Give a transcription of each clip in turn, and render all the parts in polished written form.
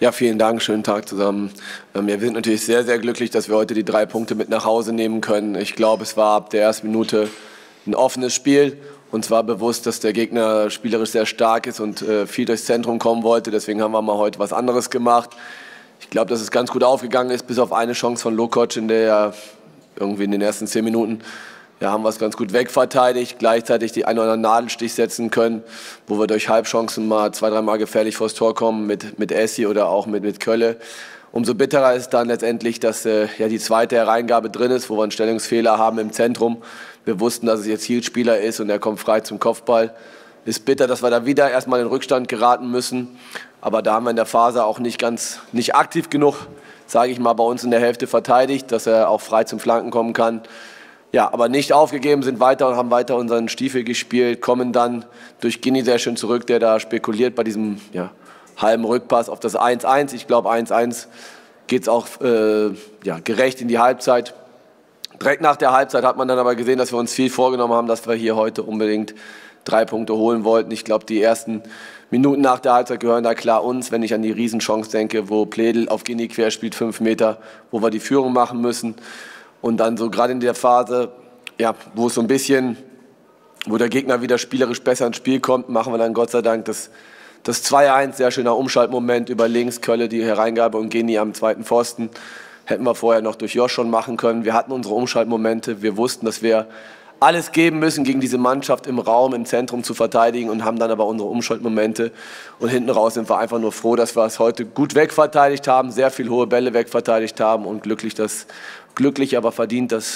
Ja, vielen Dank, schönen Tag zusammen. Wir sind natürlich sehr, sehr glücklich, dass wir heute die 3 Punkte mit nach Hause nehmen können. Ich glaube, es war ab der ersten Minute ein offenes Spiel. Uns war bewusst, dass der Gegner spielerisch sehr stark ist und viel durchs Zentrum kommen wollte. Deswegen haben wir mal heute was anderes gemacht. Ich glaube, dass es ganz gut aufgegangen ist, bis auf eine Chance von Lokoc, in der ja irgendwie in den ersten 10 Minuten haben wir es ganz gut wegverteidigt, gleichzeitig die einen oder anderen Nadelstich setzen können, wo wir durch Halbchancen mal 2-3 Mal gefährlich vors Tor kommen mit Essi oder auch mit Kölle. Umso bitterer ist dann letztendlich, dass die zweite Hereingabe drin ist, wo wir einen Stellungsfehler haben im Zentrum. Wir wussten, dass es jetzt Zielspieler ist und er kommt frei zum Kopfball. Ist bitter, dass wir da wieder erstmal in Rückstand geraten müssen. Aber da haben wir in der Phase auch nicht aktiv genug, sage ich mal, bei uns in der Hälfte verteidigt, dass er auch frei zum Flanken kommen kann. Ja, aber nicht aufgegeben, sind weiter und haben weiter unseren Stiefel gespielt, kommen dann durch Gini sehr schön zurück, der da spekuliert bei diesem halben Rückpass auf das 1-1. Ich glaube, 1-1 geht es auch gerecht in die Halbzeit. Direkt nach der Halbzeit hat man dann aber gesehen, dass wir uns viel vorgenommen haben, dass wir hier heute unbedingt 3 Punkte holen wollten. Ich glaube, die ersten Minuten nach der Halbzeit gehören da klar uns, wenn ich an die Riesenchance denke, wo Pledl auf Gini quer spielt, 5 Meter, wo wir die Führung machen müssen. Und dann so gerade in der Phase, wo es so ein bisschen, wo der Gegner wieder spielerisch besser ins Spiel kommt, machen wir dann Gott sei Dank das 2-1, sehr schöner Umschaltmoment über links, Kölle die Hereingabe und Gini am zweiten Pfosten. Hätten wir vorher noch durch Josh schon machen können. Wir hatten unsere Umschaltmomente, wir wussten, dass wir alles geben müssen, gegen diese Mannschaft im Raum, im Zentrum zu verteidigen und haben dann aber unsere Umschaltmomente. Und hinten raus sind wir einfach nur froh, dass wir es heute gut wegverteidigt haben, sehr viel hohe Bälle wegverteidigt haben und glücklich, aber verdient das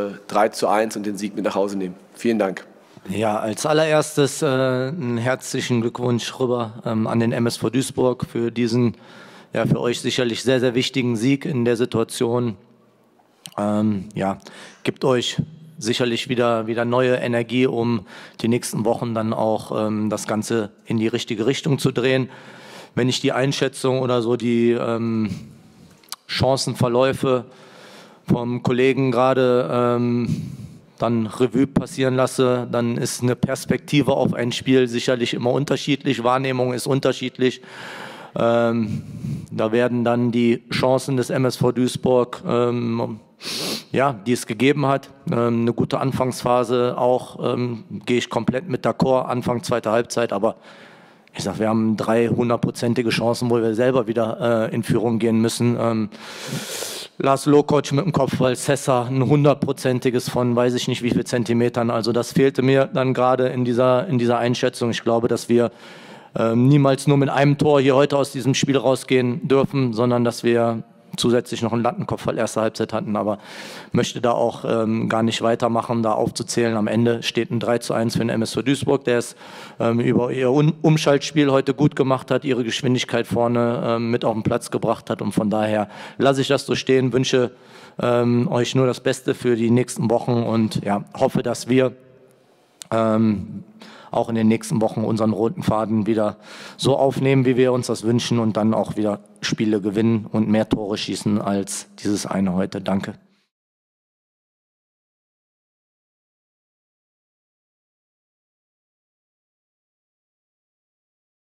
3:1 und den Sieg mit nach Hause nehmen. Vielen Dank. Ja, als allererstes einen herzlichen Glückwunsch rüber an den MSV Duisburg für diesen, für euch sicherlich sehr, sehr wichtigen Sieg in der Situation. Gibt euch sicherlich wieder neue Energie, um die nächsten Wochen dann auch das Ganze in die richtige Richtung zu drehen. Wenn ich die Einschätzung oder so die Chancenverläufe vom Kollegen gerade dann Revue passieren lasse, dann ist eine Perspektive auf ein Spiel sicherlich immer unterschiedlich, Wahrnehmung ist unterschiedlich. Da werden dann die Chancen des MSV Duisburg, die es gegeben hat, eine gute Anfangsphase auch, gehe ich komplett mit d'accord, Anfang zweite Halbzeit, aber ich sag, wir haben 300-prozentige Chancen, wo wir selber wieder in Führung gehen müssen. Lars Lokoc mit dem Kopfball, Sessa ein 100-prozentiges von weiß ich nicht wie viel Zentimetern. Also das fehlte mir dann gerade in dieser Einschätzung. Ich glaube, dass wir niemals nur mit einem Tor hier heute aus diesem Spiel rausgehen dürfen, sondern dass wir zusätzlich noch einen Lattenkopfball erste Halbzeit hatten, aber möchte da auch gar nicht weitermachen, da aufzuzählen. Am Ende steht ein 3:1 für den MSV Duisburg, der es über ihr Umschaltspiel heute gut gemacht hat, ihre Geschwindigkeit vorne mit auf den Platz gebracht hat und von daher lasse ich das so stehen, wünsche euch nur das Beste für die nächsten Wochen und hoffe, dass wir auch in den nächsten Wochen unseren roten Faden wieder so aufnehmen, wie wir uns das wünschen und dann auch wieder Spiele gewinnen und mehr Tore schießen als dieses eine heute. Danke.